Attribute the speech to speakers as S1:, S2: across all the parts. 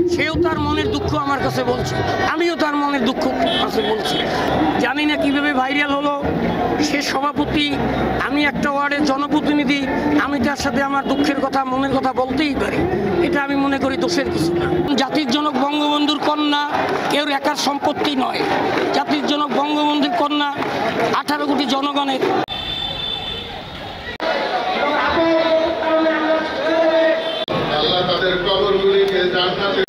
S1: সেও তার মনের দুঃখ আমার কাছে বলছে, আমিও তার মনের দুঃখ কাছে বলছি। জানি না কিভাবে ভাইরাল হলো, সে সভাপতি, আমি একটা ওয়ার্ডের জনপ্রতিনিধি, আমি তার সাথে আমার দুঃখের কথা মনের কথা বলতেই পারি। এটা আমি মনে করি দোষের কিছু না। জাতির জনক বঙ্গবন্ধুর কন্যা কেউ একার সম্পত্তি নয়। জাতির জনক বঙ্গবন্ধুর কন্যা 18 কোটি জনগণের।
S2: আল্লাহ তাদের কবরগুলিকে জান্নাতে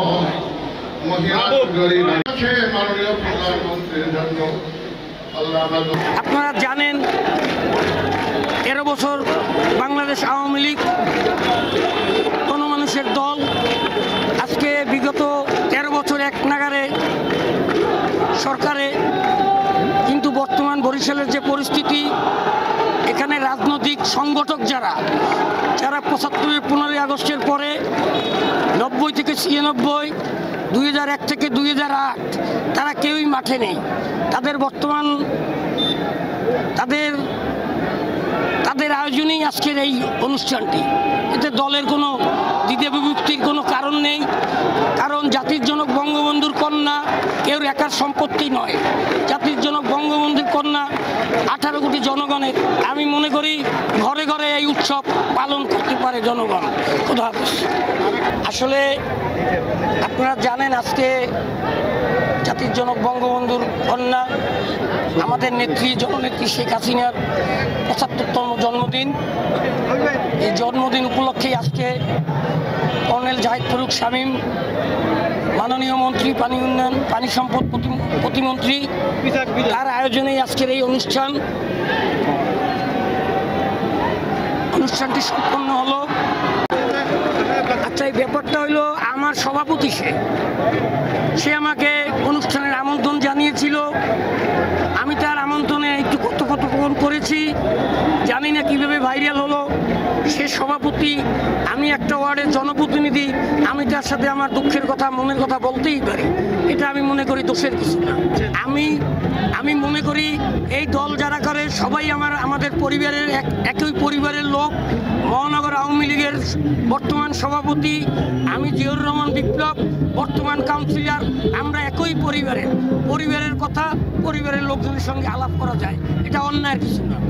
S2: মাননীয় প্রধানমন্ত্রীর জন্য
S1: আপনারা জানেন 13 বছর বাংলাদেশ আওয়ামী লীগ গণমানুষের দল, আজকে বিগত 13 বছর এক নাগারে সরকারে। কিন্তু বর্তমান বরিশালের যে পরিস্থিতি, এখানে রাজনৈতিক সংগঠক যারা 75-এর 15ই আগস্টের পরে 90 থেকে 96, 2001 থেকে 2008 তারা কেউই মাঠে নেই। তাদের বর্তমান তাদের আয়োজনেই আজকের এই অনুষ্ঠানটি। এতে দলের কোনো দ্বিধা বিভক্তির কোনো কারণ নেই, কারণ জাতির জনক বঙ্গবন্ধুর কন্যা কেউ একার সম্পত্তি নয়। জাতির জনক বঙ্গবন্ধুর কন্যা 18 কোটি জনগণের। আমি মনে করি ঘরে ঘরে এই উৎসব পালন করতে পারে জনগণ। খোদা হাফেজ। আসলে আপনারা জানেন আজকে জাতির জনক বঙ্গবন্ধুর কন্যা আমাদের নেত্রী জননেত্রী শেখ হাসিনার 75তম জন্মদিন। এই জন্মদিন উপলক্ষে আজকে কর্নেল জাহিদ ফারুক শামীম, মাননীয় মন্ত্রী পানি উন্নয়ন পানি সম্পদ প্রতিমন্ত্রী, তার আয়োজনেই আজকের এই অনুষ্ঠানটি সম্পন্ন হলো। আচ্ছা, এই ব্যাপারটা হইলো আমার সভাপতি, সে আমাকে অনুষ্ঠানের আমন্ত্রণ জানিয়েছিল। আমি তার আমন্ত্রণে একটু কথোপকথন করেছি। জানি না কিভাবে ভাইরাল হলো, সে সভাপতি, আমি একটা ওয়ার্ডের জনপ্রতিনিধি, আমি তার সাথে আমার দুঃখের কথা মনের কথা বলতেই পারি। এটা আমি মনে করি দোষের কিছু না। আমি মনে করি এই দল যারা করে সবাই আমাদের পরিবারের একই পরিবারের লোক। মহানগর আওয়ামী লীগের বর্তমান সভাপতি আমি জিয়র রহমান বিপ্লব, বর্তমান কাউন্সিলর, আমরা একই পরিবারের কথা পরিবারের লোকজনের সঙ্গে আলাপ করা যায়, এটা অন্যায়ের কিছু না।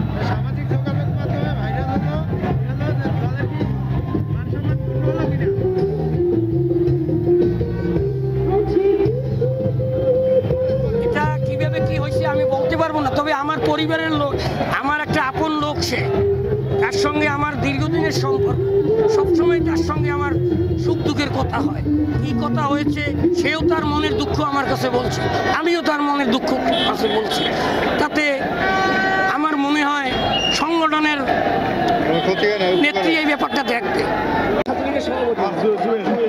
S1: এটা কিভাবে কি হয়েছে আমি বলতে পারবো না, তবে আমার পরিবারের লোক, আমার একটা আপন লোক, সে তার সঙ্গে আমার দীর্ঘদিনের সম্পর্ক, সবসময় তার সঙ্গে আমার সুখ দুঃখের কথা হয়। কি কথা হয়েছে সেও তার মনের দুঃখ আমার কাছে বলছে, আমিও তার মনের দুঃখ কাছে বলছি। তাতে আমার মনে হয় সংগঠনের নেত্রী এই ব্যাপারটা দেখবে।